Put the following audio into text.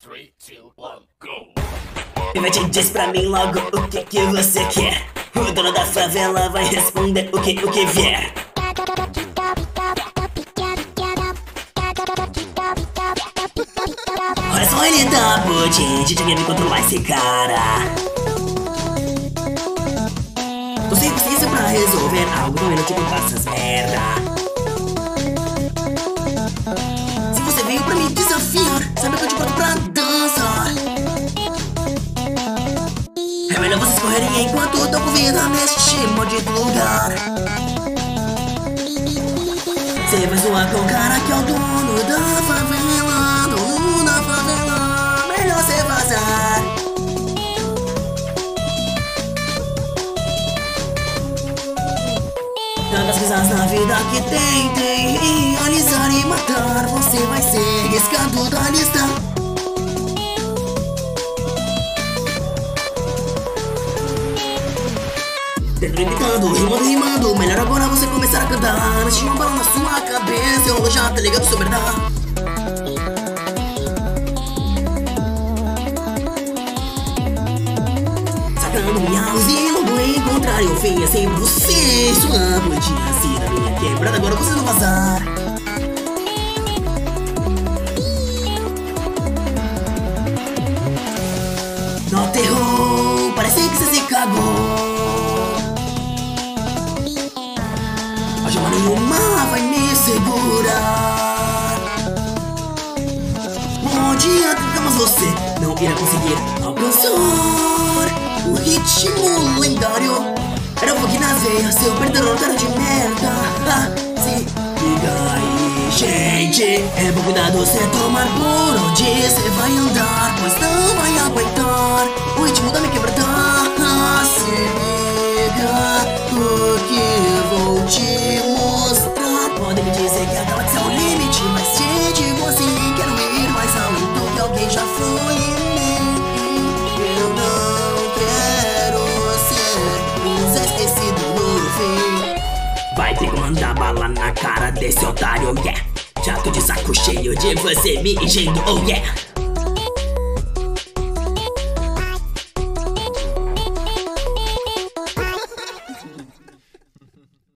3, 2, 1, go! Pivete, diz pra mim logo o que você quer. O dono da favela vai responder o que vier. Olha só, ele dá pudim, DJ me controlar esse cara. Tô sem paciência pra resolver algo, não eu tipo faço essas merda. Se você veio pra me desafiar, sabe que eu te boto pra dançar. É melhor vocês correrem enquanto eu tô com vida neste maldito lugar. Cê vai zoar com o cara que é o dono da favela, dono da favela, melhor cê vazar. Tantas coisas na vida que tentem realizar e matar, você vai ser riscado da lista. Imitando, rimando, melhor agora você começar a cantar. Antes de uma bala na sua cabeça, eu já tá ligado, sou verdade. Sacando minha luz e não vou encontrar eu fim assim você. Sua bandinha assim da minha quebrada, agora você não vazar. Não terror, parece que você se cagou. Algema nenhuma vai me segurar. Onde atacamos você não irá conseguir alcançar o ritmo lendário. Era um fogo nas veias, seu perdedor, cara de merda. Se liga aí, gente, é bom cuidado você tomar por onde você vai andar, pois não vai aguentar o ritmo da minha quebrada. Se liga, porque vou te mostrar. Podem me dizer que a galáxia é o limite, mas se digo assim, quero ir mais além do que alguém já foi em mim. Eu não quero ser um Zé esquecido no fim. Vai ter que mandar bala na cara desse otário, yeah. Já tô de saco cheio de você me enchendo, oh yeah.